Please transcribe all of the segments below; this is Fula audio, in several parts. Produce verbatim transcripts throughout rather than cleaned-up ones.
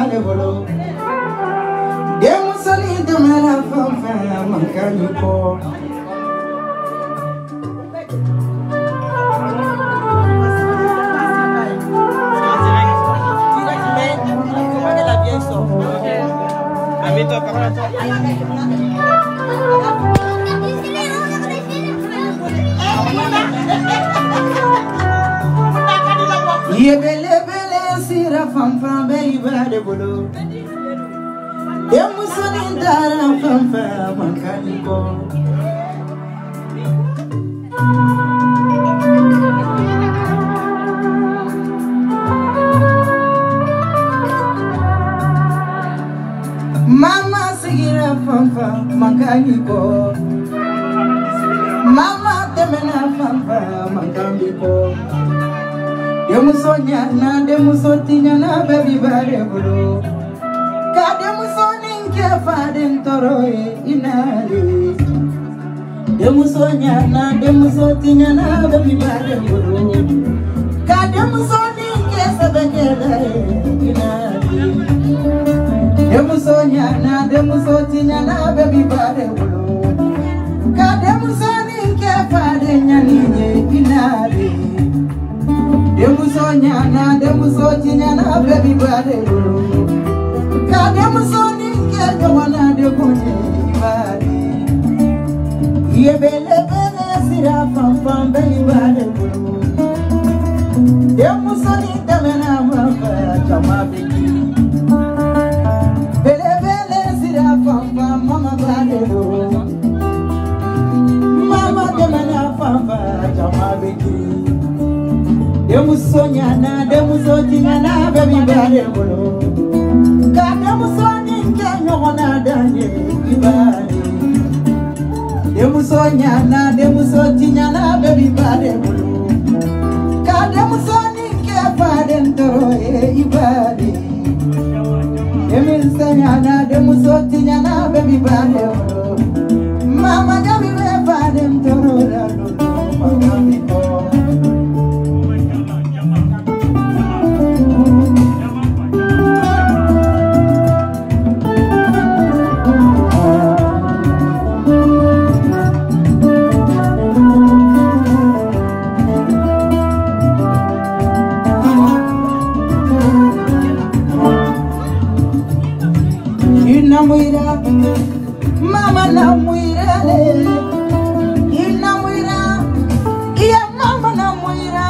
bale bolo. Demu soli de mera fanfa mankani ko. Ye bele bele sira fam fam be ibade bolo. Demu soni dara fam fam mankani ko. Mama sigira fam fam mankani ko. Mama temena fam fam mankani ko. Demu sonya na demu sotinya na baby bare bolo. Ka demu sonin ke faden toroe inale. Demu sonya na demu sotinya na baby bare bolo. Ka demu sonin ke sabanyela inale. Demu sonya na demu sotinya na baby bare bolo. Ka demu sonin ke faden nyaniye inale. Demu sonya na demu sotinya na baby bade bolo. Ka demu soni ke jawana de kone bade. Ye bele bele sira fam fam baby bade bolo. Demu soni temena mama chama beki. Bele bele sira fam fam mama bade bolo. Mama temena fam fam chama beki. Demu sonya na demu sotinya na baby bade bolo. Ka demu soni ke nyona danye ibade. Demu sonya na demu sotinya na baby bade bolo. Ka demu soni ke faden toro e ibade. Demu sonya na demu sotinya na baby bade bolo. Mama jabi be faden toro la lo mama mi ko. Mama na muira le, ina muira, iya mama na muira,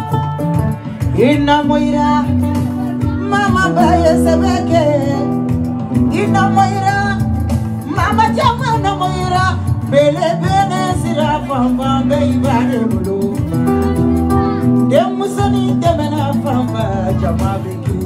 ina muira, mama baye sebeke, ina muira, mama jama na muira, bele bele sira famba be ibade bulu, demu soni demena famba jama beki,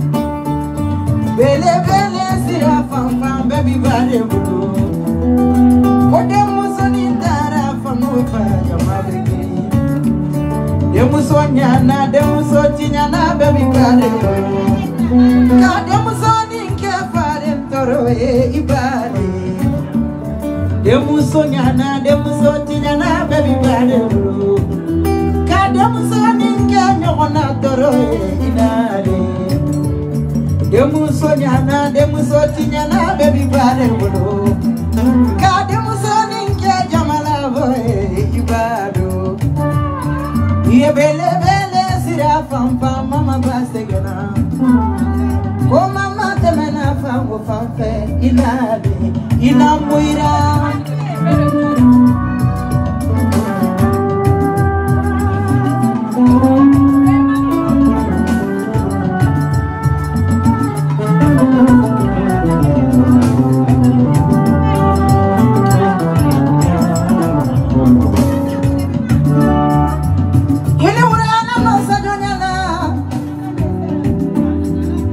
bele bele sira famba be ibade bulu. Demu soni dara famo fa jama beki. Demu sonya na demu sotinya na baby bade. Ka demu soni ke fare toro e ibade. Demu sonya na demu sotinya na baby bade. Ka demu soni ke nyona toro e inade. Demu sonya na demu sotinya na baby bade. Ka demu soni ke jamala boy ibado. Ye bele bele sira fam fam mama basegena. Ko mama temena fam go fam fe inade ina muira.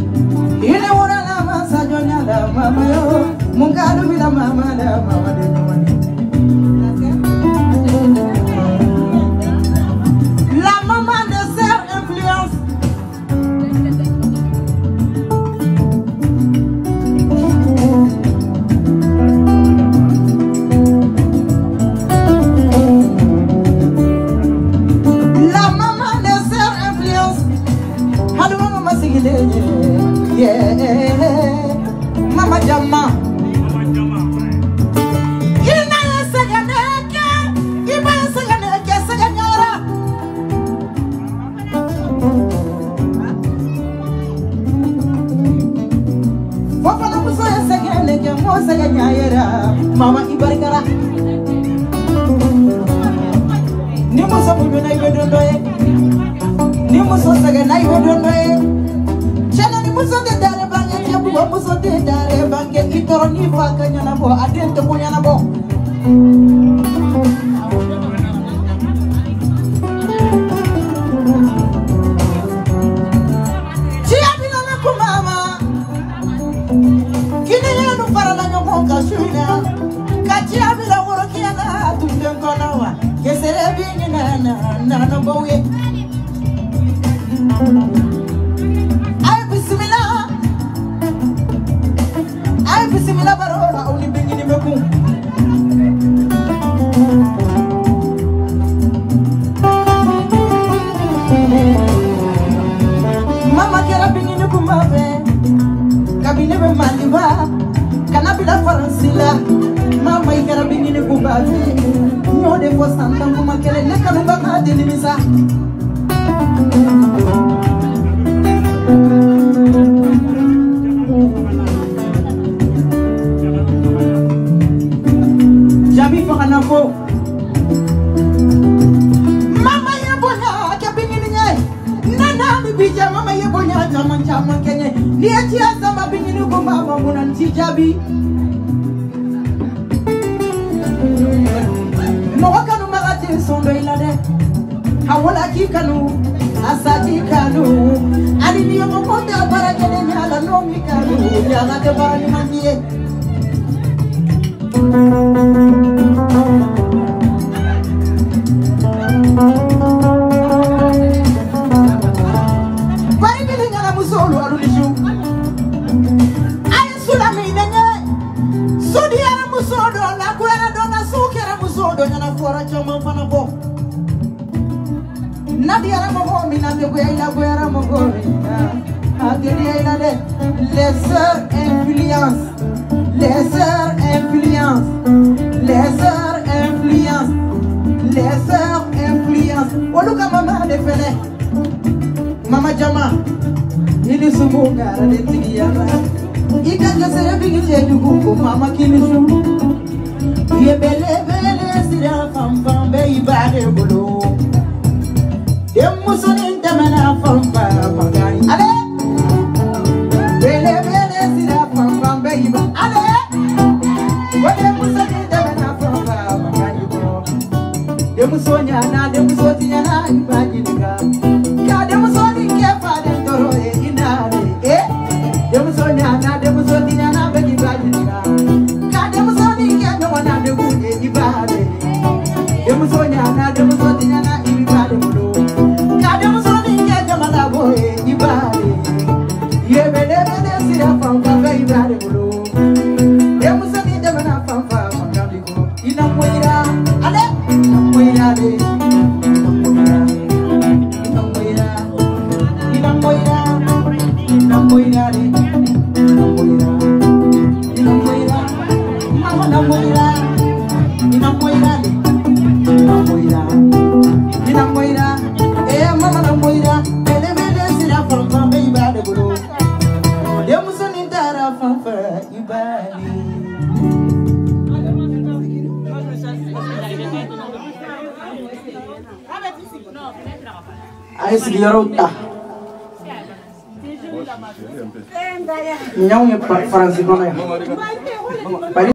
Mama yo, mungalu bila mama la mama de mama. mama ibarikara ni muso bunyo na ibe dondo e ni muso saga na ibe dondo e chana ni muso de dare bange ya bu muso de dare bange itoro ni fa kanya na bo adente ko nyana bo chia bila na ko mama kini ya no para la nyomo ka shuna ka chia bila woro kiana tumbe kona wa kesere bingi na na na no bowe ay bismillah ay bismillah barola oni bingi ni meku mama kera bingi ni kumave kabine be maliba kana bila faransila mama ikera bingi ni kumave de fo santam kuma kele ne kanu ba ma de nimisa jabi fa kana ko mama ye bonya ke bingini nyai nana mi bija mama ye bonya jaman jaman kenye ni ati azama bingini ko mama munan ti jabi Mawakanu magati sondo ilade Hawala kikanu Asati kanu Alini yomo konde abara kene nyala nomi kanu Yana te bara ni mandiye Kwari bili nyala musolu alulishu Aye sulami nenye Sudi yana musodo La kuera dona sukera musodo Nyana fora chama fana bo Nadi yana mogo Mina mego ya ila kuera mogo Agiri ya ila de Les sœurs influence Les sœurs influence Les sœurs influence Les sœurs influence Oluka mama defene Mama jama Ili sumunga Rade tigi yana Ika kasere bingi jeju kuku mama kinishu Ye bele bele sira fam fam be ibade bulu Demu sonin temena fam fam magani Ale Bele bele sira fam fam be ibade Ale Demu sonin temena fam fam magani bulu Demu sonya na demu sotinya na ibadi nika Ya demu sonin kefa den toro e inare Eh Demu sonya na demu sotinya na be ibadi nika Ka demu sonin kenya wana demu e ibade Demu sonya na demu sotinya na ibadi bulu Ka demu sonin kenya wana bo e ibade Ye bele bele sira fam fam be ibadi bulu Demu sonin temena fam fam magani bulu Ina moira ale ina moira de Ina moira Ina moira Ina moira de Ina moira Mama na moira Ina moira de Ina moira Ina moira Eh mama na moira Bele bele sira fam fam be ibade bulu Demu sonin tara fam fam ibade Ayo sigiyaro ta Nyau nge Fransi kono ya